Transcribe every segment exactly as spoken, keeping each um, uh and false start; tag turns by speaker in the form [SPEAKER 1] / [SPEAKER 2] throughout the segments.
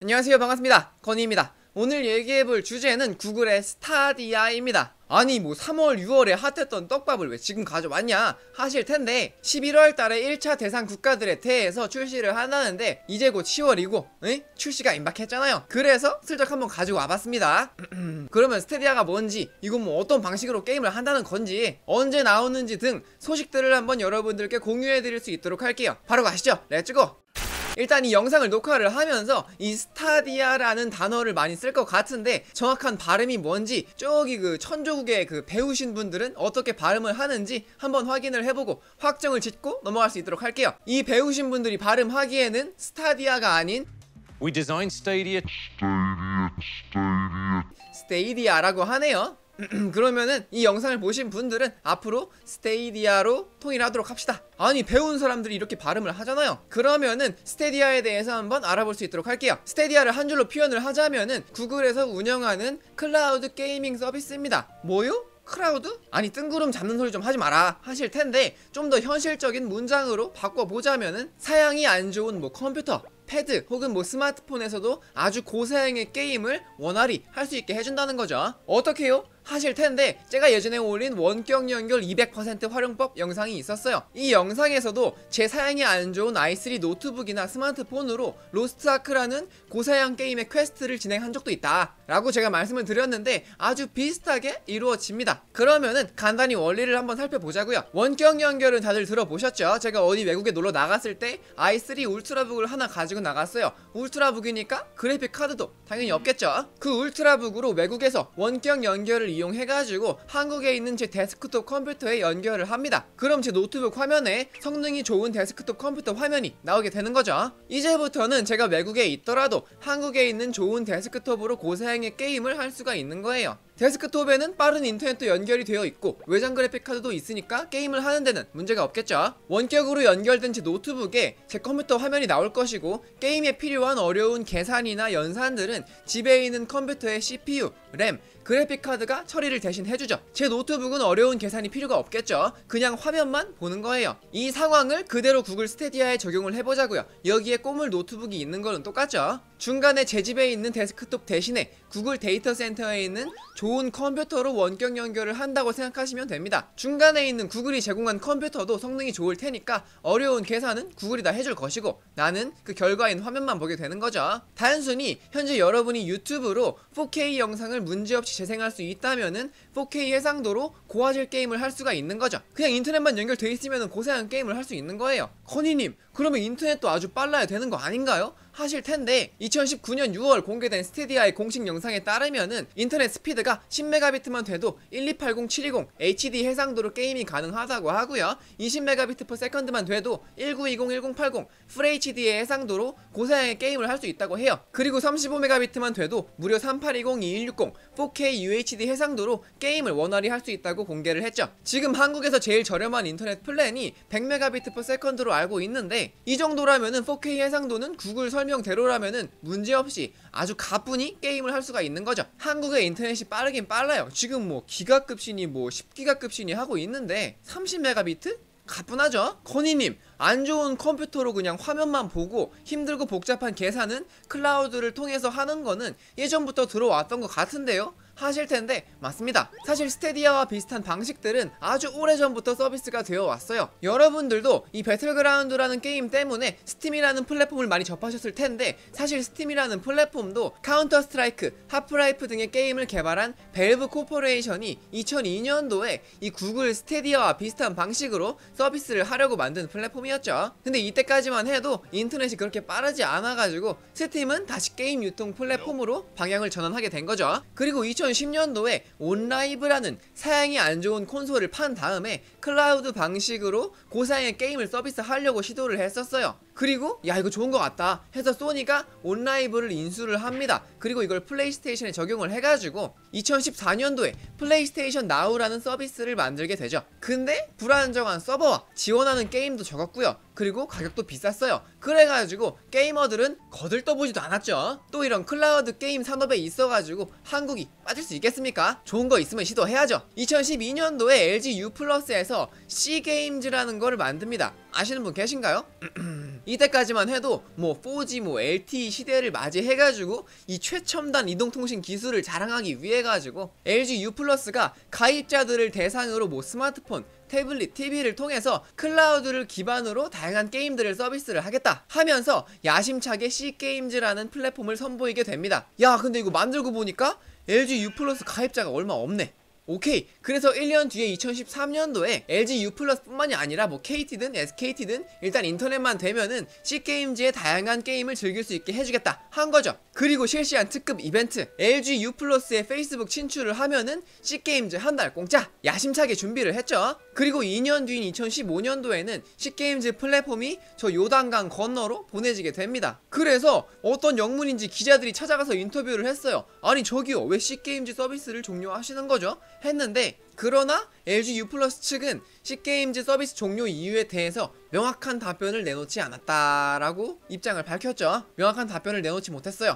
[SPEAKER 1] 안녕하세요, 반갑습니다. 건희입니다. 오늘 얘기해볼 주제는 구글의 스타디아입니다. 아니 뭐 삼월 유월에 핫했던 떡밥을 왜 지금 가져왔냐 하실텐데, 십일월 달에 일 차 대상 국가들의 대회에서 출시를 한다는데 이제 곧 시월이고 에? 출시가 임박했잖아요. 그래서 슬쩍 한번 가지고 와봤습니다. 그러면 스타디아가 뭔지, 이건 뭐 어떤 방식으로 게임을 한다는 건지, 언제 나오는지 등 소식들을 한번 여러분들께 공유해드릴 수 있도록 할게요. 바로 가시죠. 렛츠고! 일단 이 영상을 녹화를 하면서 이 스타디아라는 단어를 많이 쓸 것 같은데, 정확한 발음이 뭔지 저기 그 천조국에 그 배우신 분들은 어떻게 발음을 하는지 한번 확인을 해보고 확정을 짓고 넘어갈 수 있도록 할게요. 이 배우신 분들이 발음하기에는 스타디아가 아닌
[SPEAKER 2] We designed Stadia.
[SPEAKER 1] 스테이디아라고 하네요. 그러면은 이 영상을 보신 분들은 앞으로 스테이디아로 통일하도록 합시다. 아니 배운 사람들이 이렇게 발음을 하잖아요. 그러면은 스테디아에 대해서 한번 알아볼 수 있도록 할게요. 스테디아를 한 줄로 표현을 하자면은 구글에서 운영하는 클라우드 게이밍 서비스입니다. 뭐요? 클라우드? 아니 뜬구름 잡는 소리 좀 하지 마라 하실 텐데, 좀 더 현실적인 문장으로 바꿔보자면은 사양이 안 좋은 뭐 컴퓨터, 패드 혹은 뭐 스마트폰에서도 아주 고사양의 게임을 원활히 할 수 있게 해준다는 거죠. 어떻게요? 하실 텐데, 제가 예전에 올린 원격 연결 이백 퍼센트 활용법 영상이 있었어요. 이 영상에서도 제 사양이 안 좋은 아이 쓰리 노트북이나 스마트폰으로 로스트 아크라는 고사양 게임의 퀘스트를 진행한 적도 있다 라고 제가 말씀을 드렸는데, 아주 비슷하게 이루어집니다. 그러면은 간단히 원리를 한번 살펴보자고요. 원격 연결은 다들 들어보셨죠? 제가 어디 외국에 놀러 나갔을 때 아이 쓰리 울트라북을 하나 가지고 나갔어요. 울트라북이니까 그래픽 카드도 당연히 없겠죠. 그 울트라북으로 외국에서 원격 연결을 이용해가지고 한국에 있는 제 데스크톱 컴퓨터에 연결을 합니다. 그럼 제 노트북 화면에 성능이 좋은 데스크톱 컴퓨터 화면이 나오게 되는 거죠. 이제부터는 제가 외국에 있더라도 한국에 있는 좋은 데스크톱으로 고사양의 게임을 할 수가 있는 거예요. 데스크톱에는 빠른 인터넷도 연결이 되어 있고 외장 그래픽 카드도 있으니까 게임을 하는 데는 문제가 없겠죠. 원격으로 연결된 제 노트북에 제 컴퓨터 화면이 나올 것이고, 게임에 필요한 어려운 계산이나 연산들은 집에 있는 컴퓨터의 씨피유, 램, 그래픽 카드가 처리를 대신 해주죠. 제 노트북은 어려운 계산이 필요가 없겠죠. 그냥 화면만 보는 거예요. 이 상황을 그대로 구글 스테디아에 적용을 해보자고요. 여기에 꼬물 노트북이 있는 거는 똑같죠. 중간에 제 집에 있는 데스크톱 대신에 구글 데이터 센터에 있는 좋은 컴퓨터로 원격 연결을 한다고 생각하시면 됩니다. 중간에 있는 구글이 제공한 컴퓨터도 성능이 좋을 테니까 어려운 계산은 구글이 다 해줄 것이고, 나는 그 결과인 화면만 보게 되는 거죠. 단순히 현재 여러분이 유튜브로 포케이 영상을 문제없이 재생할 수 있다면은 포케이 해상도로 고화질 게임을 할 수가 있는 거죠. 그냥 인터넷만 연결돼 있으면 고사양 게임을 할 수 있는 거예요. 커니님, 그러면 인터넷도 아주 빨라야 되는 거 아닌가요? 하실 텐데, 이천십구 년 유월 공개된 스테디아의 공식 영상에 따르면은 인터넷 스피드가 십 메가비트만 돼도 일이팔공 칠이공 에이치디 해상도로 게임이 가능하다고 하고요. 이십 메가비트 퍼 세컨드만 돼도 천구백이십 천팔십 풀에이치디의 해상도로 고사양의 게임을 할 수 있다고 해요. 그리고 삼십오 메가비트만 돼도 무려 삼팔이공 이일육공 포케이 유에이치디 해상도로 게임을 원활히 할 수 있다고 공개를 했죠. 지금 한국에서 제일 저렴한 인터넷 플랜이 백 메가비트 퍼 세컨드로 알고 있는데, 이 정도라면은 포케이 해상도는 구글 설명대로라면은 문제없이 아주 가뿐히 게임을 할 수가 있는 거죠. 한국의 인터넷이 빠르긴 빨라요. 지금 뭐 기가급신이 뭐 십 기가급신이 하고 있는데 삼십 메가비트? 가뿐하죠? 커니님, 안 좋은 컴퓨터로 그냥 화면만 보고 힘들고 복잡한 계산은 클라우드를 통해서 하는 거는 예전부터 들어왔던 것 같은데요? 하실 텐데, 맞습니다. 사실 스테디아와 비슷한 방식들은 아주 오래전부터 서비스가 되어 왔어요. 여러분들도 이 배틀그라운드라는 게임 때문에 스팀이라는 플랫폼을 많이 접하셨을 텐데, 사실 스팀이라는 플랫폼도 카운터 스트라이크, 하프라이프 등의 게임을 개발한 밸브 코퍼레이션이 이천이 년도에 이 구글 스테디아와 비슷한 방식으로 서비스를 하려고 만든 플랫폼이었죠. 근데 이때까지만 해도 인터넷이 그렇게 빠르지 않아가지고 스팀은 다시 게임 유통 플랫폼으로 방향을 전환하게 된 거죠. 그리고 이천십 년도에 온라이브라는 사양이 안 좋은 콘솔을 판 다음에 클라우드 방식으로 고사양의 게임을 서비스하려고 시도를 했었어요. 그리고 야 이거 좋은 것 같다 해서 소니가 온라이브를 인수를 합니다. 그리고 이걸 플레이스테이션에 적용을 해가지고 이천십사 년도에 플레이스테이션 나우라는 서비스를 만들게 되죠. 근데 불안정한 서버와 지원하는 게임도 적었고요. 그리고 가격도 비쌌어요. 그래가지고 게이머들은 거들떠보지도 않았죠. 또 이런 클라우드 게임 산업에 있어가지고 한국이 빠질 수 있겠습니까? 좋은 거 있으면 시도해야죠. 이천십이 년도에 엘지 U 플러스에서 C게임즈라는 거를 만듭니다. 아시는 분 계신가요? 이때까지만 해도 뭐 포지 뭐 엘티이 시대를 맞이해가지고 이 최첨단 이동통신 기술을 자랑하기 위해가지고 엘지 U 플러스가 가입자들을 대상으로 뭐 스마트폰, 태블릿, 티비를 통해서 클라우드를 기반으로 다양한 게임들을 서비스를 하겠다 하면서 야심차게 C게임즈라는 플랫폼을 선보이게 됩니다. 야, 근데 이거 만들고 보니까 엘지 U 플러스 가입자가 얼마 없네. 오케이, 그래서 일 년 뒤에 이천십삼 년도에 엘지 U 플러스 뿐만이 아니라 뭐 케이티든 에스케이티든 일단 인터넷만 되면은 C게임즈의 다양한 게임을 즐길 수 있게 해주겠다 한 거죠. 그리고 실시한 특급 이벤트 엘지 U 플러스의 페이스북 친추를 하면은 C게임즈 한 달 공짜 야심차게 준비를 했죠. 그리고 이 년 뒤인 이천십오 년도에는 C게임즈 플랫폼이 저 요단강 건너로 보내지게 됩니다. 그래서 어떤 영문인지 기자들이 찾아가서 인터뷰를 했어요. 아니 저기요, 왜 C게임즈 서비스를 종료하시는 거죠? 했는데, 그러나 엘지 U 플러스 측은 C게임즈 서비스 종료 이유에 대해서 명확한 답변을 내놓지 않았다라고 입장을 밝혔죠. 명확한 답변을 내놓지 못했어요.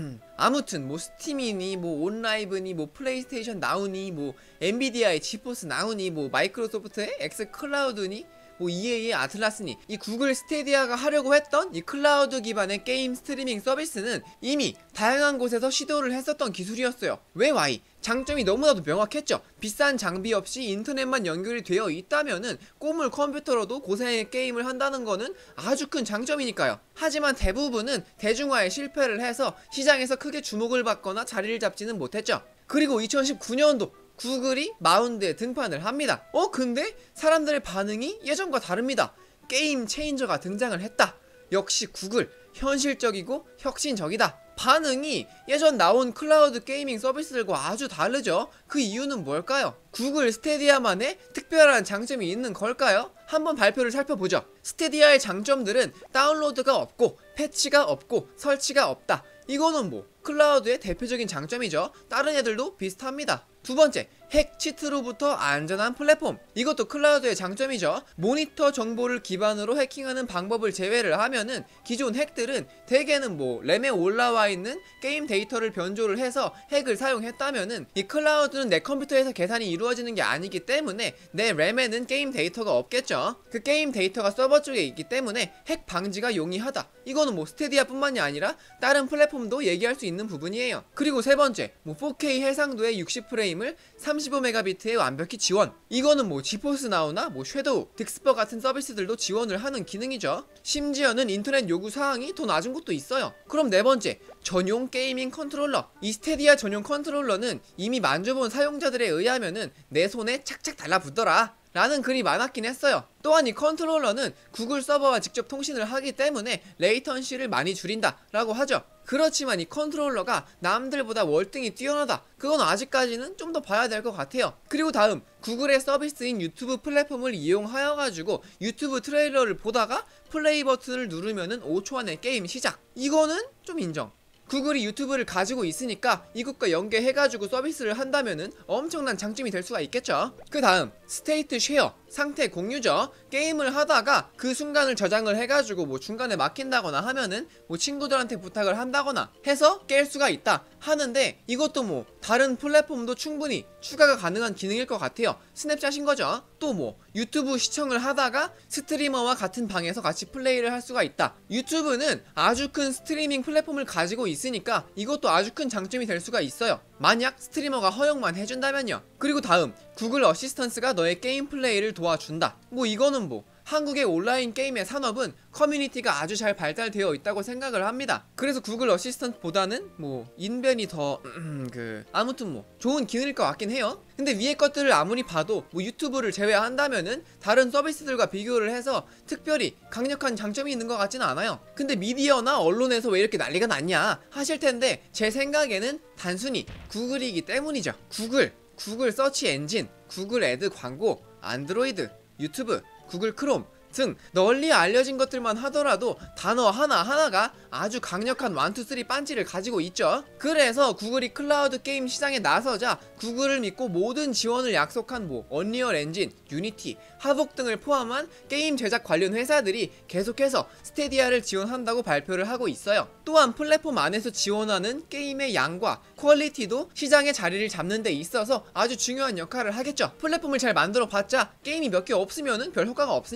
[SPEAKER 1] 아무튼 뭐 스팀이니 뭐 온라이브니 뭐 플레이스테이션 나우니 뭐 엔비디아의 지포스 나우니 뭐 마이크로소프트의 엑스클라우드니 뭐 이에이의 아틀라스니 이 구글 스테디아가 하려고 했던 이 클라우드 기반의 게임 스트리밍 서비스는 이미 다양한 곳에서 시도를 했었던 기술이었어요. 왜 와이? 장점이 너무나도 명확했죠. 비싼 장비 없이 인터넷만 연결이 되어 있다면은 꼬물 컴퓨터로도 고사양의 게임을 한다는 거는 아주 큰 장점이니까요. 하지만 대부분은 대중화에 실패를 해서 시장에서 크게 주목을 받거나 자리를 잡지는 못했죠. 그리고 이천십구 년도 구글이 마운드에 등판을 합니다. 어 근데 사람들의 반응이 예전과 다릅니다. 게임 체인저가 등장을 했다. 역시 구글 현실적이고 혁신적이다. 반응이 예전 나온 클라우드 게이밍 서비스들과 아주 다르죠. 그 이유는 뭘까요? 구글 스테디아만의 특별한 장점이 있는 걸까요? 한번 발표를 살펴보죠. 스테디아의 장점들은 다운로드가 없고 패치가 없고 설치가 없다. 이거는 뭐 클라우드의 대표적인 장점이죠. 다른 애들도 비슷합니다. 두 번째, 핵 치트로부터 안전한 플랫폼. 이것도 클라우드의 장점이죠. 모니터 정보를 기반으로 해킹하는 방법을 제외를 하면은 기존 핵들은 대개는 뭐 램에 올라와 있는 게임 데이터를 변조를 해서 핵을 사용했다면은 이 클라우드는 내 컴퓨터에서 계산이 이루어지는 게 아니기 때문에 내 램에는 게임 데이터가 없겠죠. 그 게임 데이터가 서버 쪽에 있기 때문에 핵 방지가 용이하다. 이거는 뭐 스테디아 뿐만이 아니라 다른 플랫폼도 얘기할 수 있는 부분이에요. 그리고 세 번째, 뭐 포케이 해상도의 육십 프레임을 삼십오 메가비트에 완벽히 지원. 이거는 뭐 지포스 나우나 뭐 섀도우, 득스퍼 같은 서비스들도 지원을 하는 기능이죠. 심지어는 인터넷 요구 사항이 더 낮은 것도 있어요. 그럼 네 번째, 전용 게이밍 컨트롤러. 이 스테디아 전용 컨트롤러는 이미 만져본 사용자들에 의하면은 내 손에 착착 달라붙더라 라는 글이 많았긴 했어요. 또한 이 컨트롤러는 구글 서버와 직접 통신을 하기 때문에 레이턴시를 많이 줄인다 라고 하죠. 그렇지만 이 컨트롤러가 남들보다 월등히 뛰어나다, 그건 아직까지는 좀 더 봐야 될 것 같아요. 그리고 다음, 구글의 서비스인 유튜브 플랫폼을 이용하여 가지고 유튜브 트레일러를 보다가 플레이 버튼을 누르면은 오 초 안에 게임 시작. 이거는 좀 인정. 구글이 유튜브를 가지고 있으니까 이것과 연계해가지고 서비스를 한다면은 엄청난 장점이 될 수가 있겠죠. 그 다음, 스테이트 쉐어, 상태 공유죠. 게임을 하다가 그 순간을 저장을 해가지고 뭐 중간에 막힌다거나 하면은 뭐 친구들한테 부탁을 한다거나 해서 깰 수가 있다 하는데, 이것도 뭐 다른 플랫폼도 충분히 추가가 가능한 기능일 것 같아요. 스냅샷인 거죠. 또 뭐 유튜브 시청을 하다가 스트리머와 같은 방에서 같이 플레이를 할 수가 있다. 유튜브는 아주 큰 스트리밍 플랫폼을 가지고 있으니까 이것도 아주 큰 장점이 될 수가 있어요. 만약 스트리머가 허용만 해준다면요. 그리고 다음, 구글 어시스턴스가 너의 게임 플레이를 도와준다. 뭐 이거는 뭐 한국의 온라인 게임의 산업은 커뮤니티가 아주 잘 발달되어 있다고 생각을 합니다. 그래서 구글 어시스턴트보다는 뭐 인벤이 더 음, 그 아무튼 뭐 좋은 기능일 것 같긴 해요. 근데 위에 것들을 아무리 봐도 뭐 유튜브를 제외한다면은 다른 서비스들과 비교를 해서 특별히 강력한 장점이 있는 것 같지는 않아요. 근데 미디어나 언론에서 왜 이렇게 난리가 났냐 하실 텐데, 제 생각에는 단순히 구글이기 때문이죠. 구글, 구글 서치 엔진, 구글 애드 광고, 안드로이드, 유튜브, 구글 크롬 등 널리 알려진 것들만 하더라도 단어 하나하나가 아주 강력한 일, 이, 삼 반지를 가지고 있죠. 그래서 구글이 클라우드 게임 시장에 나서자 구글을 믿고 모든 지원을 약속한 뭐 언리얼 엔진, 유니티, 하복 등을 포함한 게임 제작 관련 회사들이 계속해서 스테디아를 지원한다고 발표를 하고 있어요. 또한 플랫폼 안에서 지원하는 게임의 양과 퀄리티도 시장의 자리를 잡는 데 있어서 아주 중요한 역할을 하겠죠. 플랫폼을 잘 만들어 봤자 게임이 몇 개 없으면은 별 효과가 없으니까요.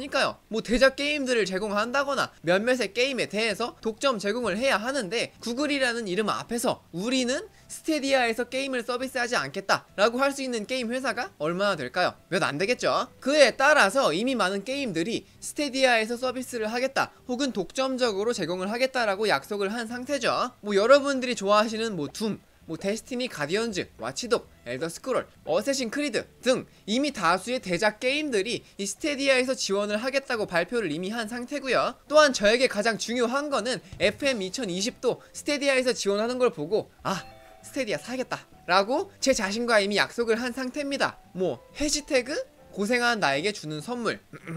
[SPEAKER 1] 뭐 대작 게임들을 제공한다거나 몇몇의 게임에 대해서 독점 제공을 해야 하는데, 구글이라는 이름 앞에서 우리는 스테디아에서 게임을 서비스하지 않겠다 라고 할 수 있는 게임 회사가 얼마나 될까요? 몇 안 되겠죠. 그에 따라서 이미 많은 게임들이 스테디아에서 서비스를 하겠다 혹은 독점적으로 제공을 하겠다라고 약속을 한 상태죠. 뭐 여러분들이 좋아하시는 뭐 둠, 뭐 데스티니, 가디언즈, 와치독, 엘더 스크롤, 어쌔신 크리드 등 이미 다수의 대작 게임들이 이 스테디아에서 지원을 하겠다고 발표를 이미 한 상태고요. 또한 저에게 가장 중요한 거는 에프엠 이천이십도 스테디아에서 지원하는 걸 보고 아, 스테디아 사야겠다 라고 제 자신과 이미 약속을 한 상태입니다. 뭐 해시태그 고생한 나에게 주는 선물.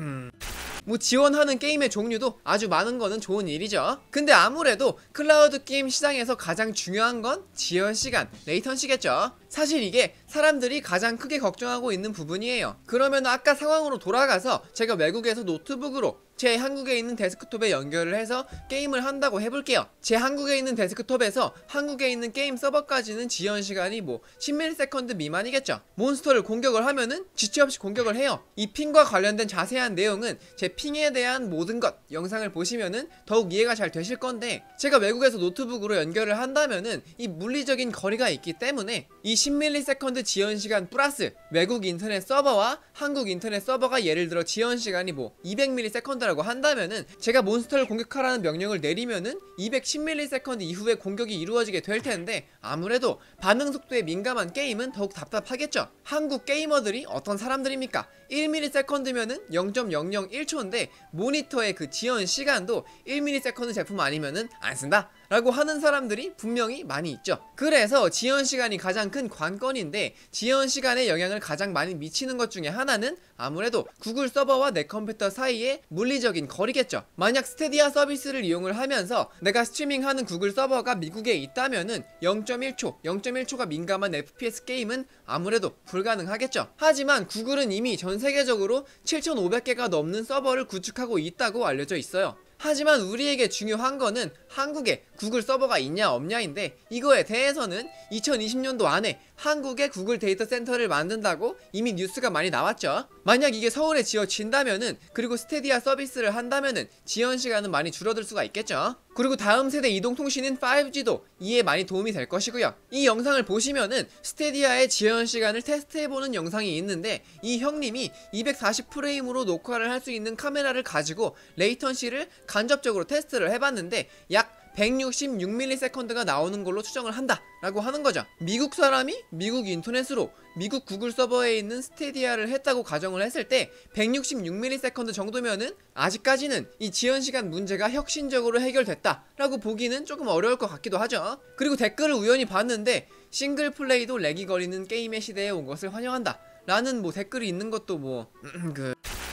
[SPEAKER 1] 뭐 지원하는 게임의 종류도 아주 많은 거는 좋은 일이죠. 근데 아무래도 클라우드 게임 시장에서 가장 중요한 건 지연 시간, 레이턴시겠죠. 사실 이게 사람들이 가장 크게 걱정하고 있는 부분이에요. 그러면 아까 상황으로 돌아가서 제가 외국에서 노트북으로 제 한국에 있는 데스크톱에 연결을 해서 게임을 한다고 해볼게요. 제 한국에 있는 데스크톱에서 한국에 있는 게임 서버까지는 지연 시간이 뭐 십 밀리세컨드 미만이겠죠. 몬스터를 공격을 하면은 지체 없이 공격을 해요. 이 핑과 관련된 자세한 내용은 제 핑에 대한 모든 것 영상을 보시면은 더욱 이해가 잘 되실 건데, 제가 외국에서 노트북으로 연결을 한다면은 이 물리적인 거리가 있기 때문에 이 십 밀리세컨드 지연 시간 플러스 외국 인터넷 서버와 한국 인터넷 서버가 예를 들어 지연 시간이 뭐 이백 밀리세컨드라고 한다면은 제가 몬스터를 공격하라는 명령을 내리면은 이백십 밀리세컨드 이후에 공격이 이루어지게 될 텐데, 아무래도 반응 속도에 민감한 게임은 더욱 답답하겠죠. 한국 게이머들이 어떤 사람들입니까? 일 밀리세컨드면은 영 점 영영일 초인데 모니터의 그 지연 시간도 일 밀리세컨드 제품 아니면은 안 쓴다 라고 하는 사람들이 분명히 많이 있죠. 그래서 지연 시간이 가장 큰 관건인데, 지연 시간에 영향을 가장 많이 미치는 것 중에 하나는 아무래도 구글 서버와 내 컴퓨터 사이의 물리적인 거리겠죠. 만약 스테디아 서비스를 이용을 하면서 내가 스트리밍하는 구글 서버가 미국에 있다면은 영 점 일 초, 영 점 일 초가 민감한 에프피에스 게임은 아무래도 불가능하겠죠. 하지만 구글은 이미 전 세계적으로 칠천오백 개가 넘는 서버를 구축하고 있다고 알려져 있어요. 하지만 우리에게 중요한 거는 한국에 구글 서버가 있냐 없냐인데, 이거에 대해서는 이천이십 년도 안에 한국에 구글 데이터 센터를 만든다고 이미 뉴스가 많이 나왔죠. 만약 이게 서울에 지어진다면은, 그리고 스테디아 서비스를 한다면은 지연 시간은 많이 줄어들 수가 있겠죠. 그리고 다음 세대 이동통신인 파이브지도 이에 많이 도움이 될 것이고요. 이 영상을 보시면은 스테디아의 지연 시간을 테스트해보는 영상이 있는데, 이 형님이 이백사십 프레임으로 녹화를 할 수 있는 카메라를 가지고 레이턴시를 간접적으로 테스트를 해봤는데 약 백육십육 밀리세컨드가 나오는 걸로 추정을 한다 라고 하는 거죠. 미국 사람이 미국 인터넷으로 미국 구글 서버에 있는 스테디아를 했다고 가정을 했을 때 백육십육 밀리세컨드 정도면은 아직까지는 이 지연 시간 문제가 혁신적으로 해결됐다 라고 보기는 조금 어려울 것 같기도 하죠. 그리고 댓글을 우연히 봤는데, 싱글 플레이도 렉이 거리는 게임의 시대에 온 것을 환영한다 라는 뭐 댓글이 있는 것도 뭐 그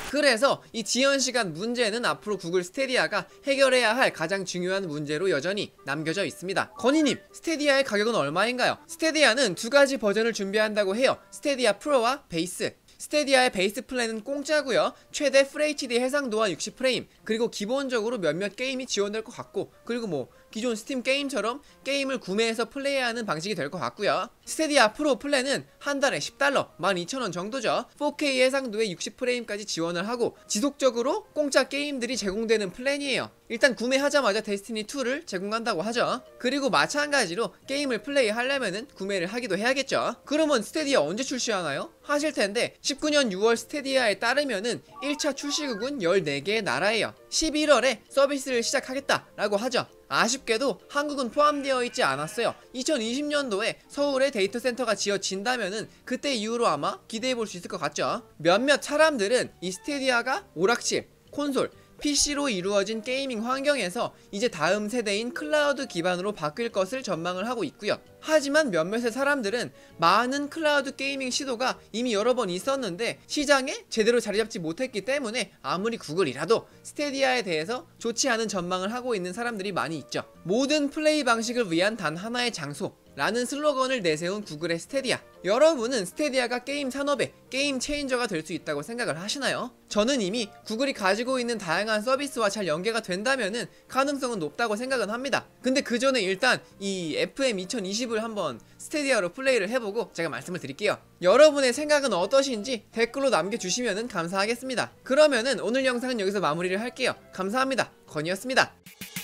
[SPEAKER 1] 그래서 이 지연 시간 문제는 앞으로 구글 스테디아가 해결해야 할 가장 중요한 문제로 여전히 남겨져 있습니다. 건희님, 스테디아의 가격은 얼마인가요? 스테디아는 두 가지 버전을 준비한다고 해요. 스테디아 프로와 베이스. 스테디아의 베이스 플랜은 공짜고요. 최대 에프에이치디 해상도와 육십 프레임, 그리고 기본적으로 몇몇 게임이 지원될 것 같고, 그리고 뭐 기존 스팀 게임처럼 게임을 구매해서 플레이하는 방식이 될 것 같고요. 스테디아 프로 플랜은 한 달에 십 달러, 만 이천 원 정도죠. 포케이 해상도에 육십 프레임까지 지원을 하고 지속적으로 공짜 게임들이 제공되는 플랜이에요. 일단 구매하자마자 데스티니 투를 제공한다고 하죠. 그리고 마찬가지로 게임을 플레이하려면은 구매를 하기도 해야겠죠. 그러면 스테디아 언제 출시하나요? 하실 텐데, 십구 년 유월 스테디아에 따르면은 일 차 출시국은 열네 개의 나라예요. 십일월에 서비스를 시작하겠다라고 하죠. 아쉽게도 한국은 포함되어 있지 않았어요. 이천이십 년도에 서울에 데이터 센터가 지어진다면은 그때 이후로 아마 기대해볼 수 있을 것 같죠. 몇몇 사람들은 이 스테디아가 오락실, 콘솔, 피시로 이루어진 게이밍 환경에서 이제 다음 세대인 클라우드 기반으로 바뀔 것을 전망을 하고 있고요. 하지만 몇몇의 사람들은 많은 클라우드 게이밍 시도가 이미 여러 번 있었는데 시장에 제대로 자리잡지 못했기 때문에 아무리 구글이라도 스테디아에 대해서 좋지 않은 전망을 하고 있는 사람들이 많이 있죠. 모든 플레이 방식을 위한 단 하나의 장소 라는 슬로건을 내세운 구글의 스테디아. 여러분은 스테디아가 게임 산업의 게임 체인저가 될 수 있다고 생각을 하시나요? 저는 이미 구글이 가지고 있는 다양한 서비스와 잘 연계가 된다면은 가능성은 높다고 생각은 합니다. 근데 그 전에 일단 이 에프엠 이천이십을 한번 스테디아로 플레이를 해보고 제가 말씀을 드릴게요. 여러분의 생각은 어떠신지 댓글로 남겨주시면 감사하겠습니다. 그러면은 오늘 영상은 여기서 마무리를 할게요. 감사합니다. 건이었습니다.